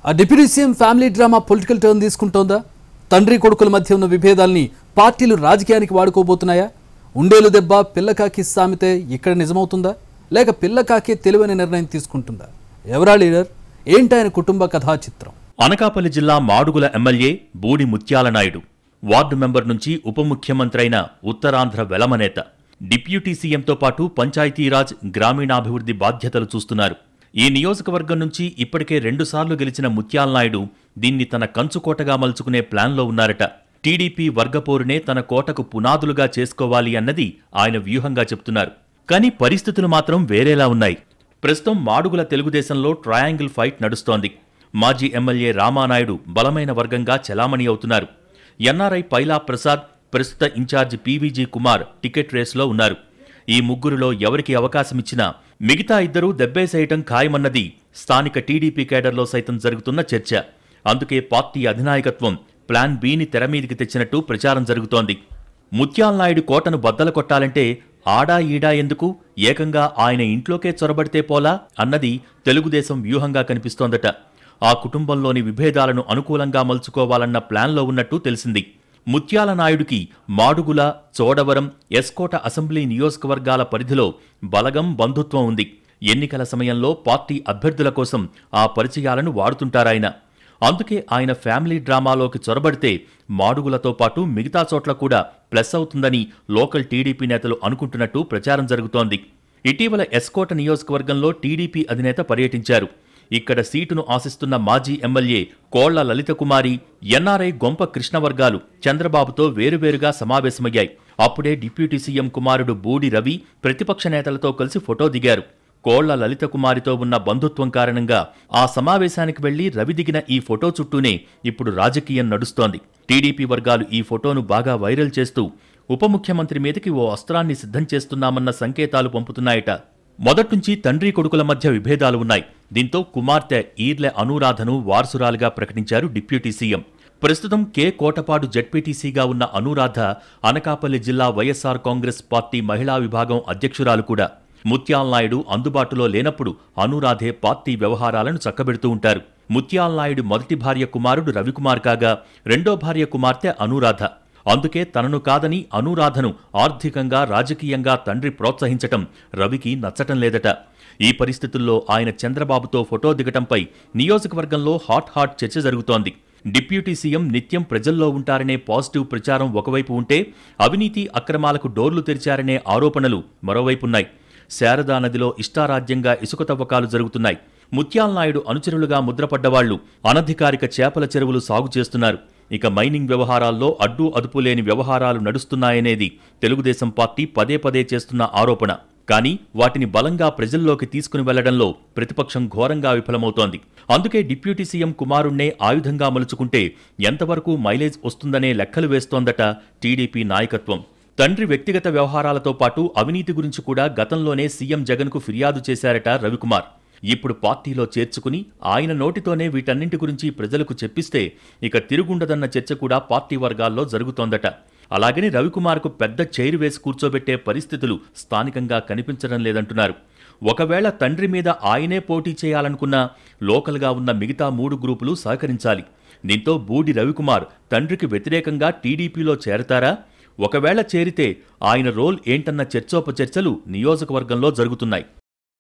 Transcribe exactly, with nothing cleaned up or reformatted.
ఆ deputy CM family drama political turn తీసుకుంటోందా? తండ్రి కొడుకుల మధ్య ఉన్న విభేదాల్ని పార్టీలు రాజకీయానికి వాడుకోబోతున్నాయా? ఉండేలు దెబ్బ పిల్లకాకి సామెతే ఇక్కడ నిజమవుతుందా? లేక పిల్లకాకి తెలివైన నిర్ణయం తీసుకుంటుందా? ఎవరా లీడర్? ఏంటాయన కుటుంబ కథా చిత్రం? అనకాపల్లి జిల్లా మాడుగుల ఎమ్మెల్యే బూడి ముత్యాల నాయుడు వార్డు మెంబర్ నుంచి ఉప ముఖ్యమంత్రి అయిన ఉత్తరాంధ్ర వెలమనేత. డిప్యూటీ సీఎంతో పాటు పంచాయతీరాజ్, గ్రామీణాభివృద్ధి బాధ్యతలు చూస్తున్నారు. ఈ నియోజకవర్గం నుంచి ఇప్పటికే రెండుసార్లు గెలిచిన ముత్యాల నాయుడు దీన్ని తన కంచుకోటగా మలుచుకునే ప్లాన్లో ఉన్నారట. టీడీపీ వర్గపోరునే తన కోటకు పునాదులుగా చేసుకోవాలి అన్నది ఆయన వ్యూహంగా చెప్తున్నారు. కానీ పరిస్థితులు మాత్రం వేరేలా ఉన్నాయి. ప్రస్తుతం మాడుగుల తెలుగుదేశంలో ట్రయాంగిల్ ఫైట్ నడుస్తోంది. మాజీ ఎమ్మెల్యే రామానాయుడు బలమైన వర్గంగా చెలామణి అవుతున్నారు. ఎన్ఆర్ఐ పైలా ప్రసాద్, ప్రస్తుత ఇన్ఛార్జి పీవీజీ కుమార్ టికెట్ రేసులో ఉన్నారు. ఈ ముగ్గురులో ఎవరికి అవకాశమిచ్చినా మిగతా ఇద్దరూ దెబ్బేసేయటం ఖాయమన్నది స్థానిక టీడీపీ కేడర్లో సైతం జరుగుతున్న చర్చ. అందుకే పార్టీ అధినాయకత్వం ప్లాన్ బీని తెరమీదికి తెచ్చినట్టు ప్రచారం జరుగుతోంది. ముత్యాల నాయుడు కోటను బద్దలు కొట్టాలంటే ఆడా ఈడా ఎందుకు, ఏకంగా ఆయన ఇంట్లోకే చొరబడితే పోలా అన్నది తెలుగుదేశం వ్యూహంగా కనిపిస్తోందట. ఆ కుటుంబంలోని విభేదాలను అనుకూలంగా మలుచుకోవాలన్న ప్లాన్లో ఉన్నట్టు తెలిసింది. ముత్యాల నాయుడికి మాడుగుల, చోడవరం, ఎస్కోట అసెంబ్లీ నియోజకవర్గాల పరిధిలో బలగం, బంధుత్వం ఉంది. ఎన్నికల సమయంలో పార్టీ అభ్యర్థుల కోసం ఆ పరిచయాలను వాడుతుంటారాయన. అందుకే ఆయన ఫ్యామిలీ డ్రామాలోకి చొరబడితే మాడుగులతో పాటు మిగతా చోట్ల కూడా ప్లస్ అవుతుందని లోకల్ టీడీపీ నేతలు అనుకుంటున్నట్టు ప్రచారం జరుగుతోంది. ఇటీవల ఎస్కోట నియోజకవర్గంలో టీడీపీ అధినేత పర్యటించారు. ఇక్కడ సీటును ఆశిస్తున్న మాజీ ఎమ్మెల్యే కోళ్ల లలితకుమారి, ఎన్ఆర్ఐ గొంప కృష్ణవర్గాలు చంద్రబాబుతో వేరువేరుగా సమావేశమయ్యాయి. అప్పుడే డిప్యూటీ సీఎం కుమారుడు బూడి రవి ప్రతిపక్ష నేతలతో కలిసి ఫోటో దిగారు. కోళ్ల లలితకుమారితో ఉన్న బంధుత్వం కారణంగా ఆ సమావేశానికి వెళ్లి రవి దిగిన ఈ ఫోటో చుట్టూనే ఇప్పుడు రాజకీయం నడుస్తోంది. టీడీపీ వర్గాలు ఈ ఫోటోను బాగా వైరల్ చేస్తూ ఉప ముఖ్యమంత్రి మీదకి ఓ అస్త్రాన్ని సిద్ధం చేస్తున్నామన్న సంకేతాలు పంపుతున్నాయట. మొదట్నుంచి తండ్రి కొడుకుల మధ్య విభేదాలు ఉన్నాయి. దీంతో కుమార్తె ఈర్లె అనూరాధను వారసురాలుగా ప్రకటించారు డిప్యూటీ సీఎం. ప్రస్తుతం కె కోటపాడు జెడ్పీటీసీగా ఉన్న అనూరాధ అనకాపల్లి జిల్లా వైఎస్ఆర్ కాంగ్రెస్ పార్టీ మహిళా విభాగం అధ్యక్షురాలు కూడా. ముత్యాల నాయుడు అందుబాటులో లేనప్పుడు అనూరాధే పార్టీ వ్యవహారాలను చక్కబెడుతూ ఉంటారు. ముత్యాల నాయుడు మొదటి భార్య కుమారుడు రవికుమార్ కాగా రెండో భార్య కుమార్తె అనూరాధ. అందుకే తనను కాదని అనూరాధను ఆర్థికంగా, రాజకీయంగా తండ్రి ప్రోత్సహించటం రవికి నచ్చటం లేదట. ఈ పరిస్థితుల్లో ఆయన చంద్రబాబుతో ఫోటో దిగటంపై నియోజకవర్గంలో హాట్ హాట్ చర్చ జరుగుతోంది. డిప్యూటీ సీఎం నిత్యం ప్రజల్లో ఉంటారనే పాజిటివ్ ప్రచారం ఒకవైపు ఉంటే, అవినీతి అక్రమాలకు డోర్లు తెరిచారనే ఆరోపణలు మరోవైపున్నాయి. శారదా నదిలో ఇష్టారాజ్యంగా ఇసుక తవ్వకాలు జరుగుతున్నాయి. ముత్యాల నాయుడు అనుచరులుగా ముద్రపడ్డవాళ్లు అనధికారిక చేపల చెరువులు సాగు చేస్తున్నారు. ఇక మైనింగ్ వ్యవహారాల్లో అడ్డు అదుపు లేని వ్యవహారాలు నడుస్తున్నాయనేది తెలుగుదేశం పార్టీ పదే పదే చేస్తున్న ఆరోపణ. కానీ వాటిని బలంగా ప్రజల్లోకి తీసుకుని వెళ్లడంలో ప్రతిపక్షం ఘోరంగా విఫలమవుతోంది. అందుకే డిప్యూటీ సీఎం కుమారుణ్ణే ఆయుధంగా మలుచుకుంటే ఎంతవరకు మైలేజ్ వస్తుందనే లెక్కలు వేస్తోందట టీడీపీ నాయకత్వం. తండ్రి వ్యక్తిగత వ్యవహారాలతో పాటు అవినీతి గురించి కూడా గతంలోనే సీఎం జగన్కు ఫిర్యాదు చేశారట రవికుమార్. ఇప్పుడు పార్టీలో చేర్చుకుని ఆయన నోటితోనే వీటన్నింటి గురించి ప్రజలకు చెప్పిస్తే ఇక తిరుగుండదన్న చర్చ కూడా పార్టీ వర్గాల్లో జరుగుతోందట. అలాగని రవికుమార్కు పెద్ద చైరు వేసి కూర్చోబెట్టే పరిస్థితులు స్థానికంగా కనిపించడం లేదంటున్నారు. ఒకవేళ తండ్రి మీద ఆయనే పోటీ చేయాలనుకున్నా లోకల్గా ఉన్న మిగతా మూడు గ్రూపులు సహకరించాలి. దీంతో బూడి రవికుమార్ తండ్రికి వ్యతిరేకంగా టీడీపీలో చేరతారా? ఒకవేళ చేరితే ఆయన రోల్ ఏంటన్న చర్చోపచర్చలు నియోజకవర్గంలో జరుగుతున్నాయి.